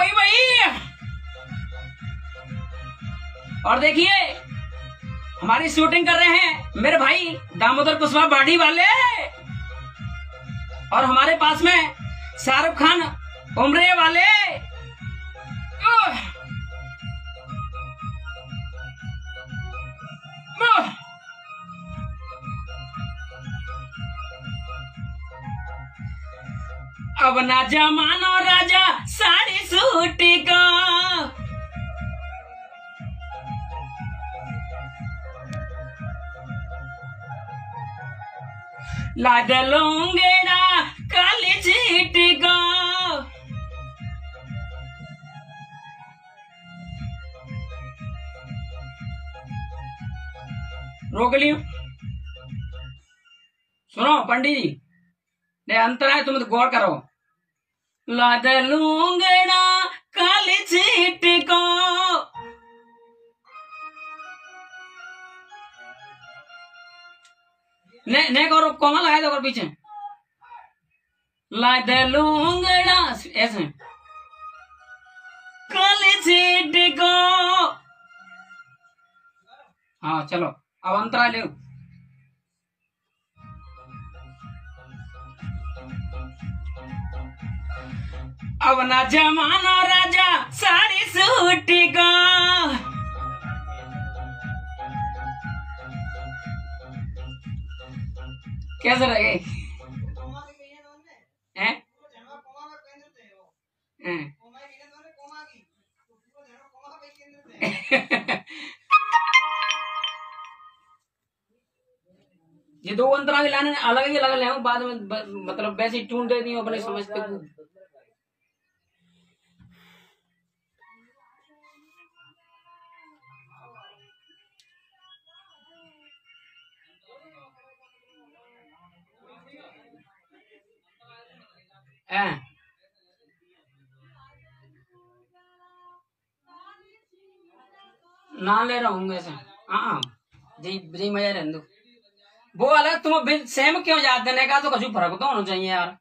वही वही। और देखिए हमारी शूटिंग कर रहे हैं मेरे भाई दामोदर कुशवाहा बाड़ी वाले, और हमारे पास में शाहरुख खान उमरे वाले। अब ना जमानो राजा साड़ी सूट का, लाद लूंगेड़ा काली चीट का। रोक लियो। सुनो पंडित जी, ने अंतर है, तुम तो गौर करो। लाद लूंगेड़ा काली चीट को, ने करो कोमा लगाए दो पीछे। लाद लूंगेड़ा ऐसे काली चीट को। हाँ चलो अब अंतरा ले। अब ना जमानो राजा साड़ी सूट का, कैसे रह गए? ये दो अंतरा के लाने अलग ही अलग ले बाद में, मतलब वैसे ट्यून दे दी अपने समझते को। ना ले रहा हूँ ऐसे। हाँ जी जी मजा रहने दो। वो अलग तुम सेम क्यों याद देने का, तो कुछ फर्क तो होना चाहिए यार।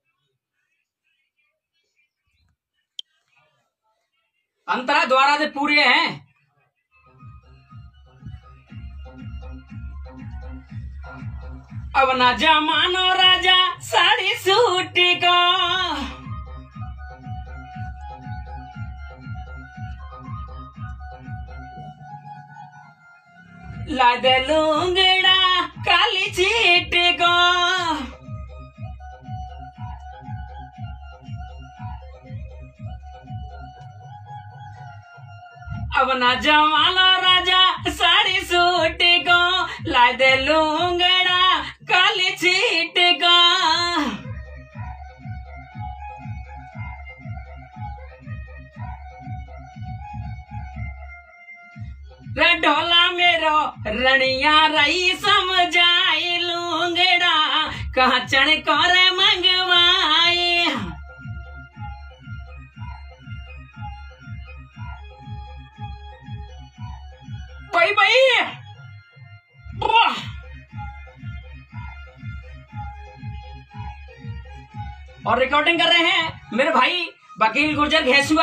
अंतरा द्वारा से पूरे हैं। अब ना जमानो राजा साड़ी सूट का, लाद लूंगड़ा काली चीट को। अब ना जमानो राजा साड़ी सूट को, लाद लूंगड़ा काली चीट को। ढोला मेरो रनिया रही समझाई लूंगड़ा, कहाँ चढ़ कर मंगवाए। भाई भाई और रिकॉर्डिंग कर रहे हैं मेरे भाई वकील गुर्जर घेसुआ,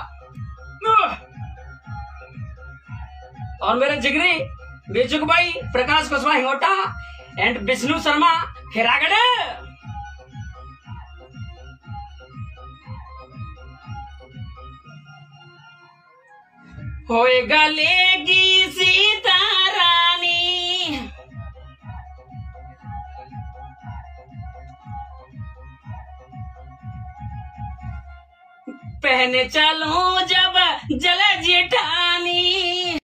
और मेरे जिगरी बेचुक भाई प्रकाश कुशवाहा हिंगोटा एंड विष्णु शर्मा खैरागढ़। होएगा लेगी सीता रानी, पहने चलूं जब जल जेठानी।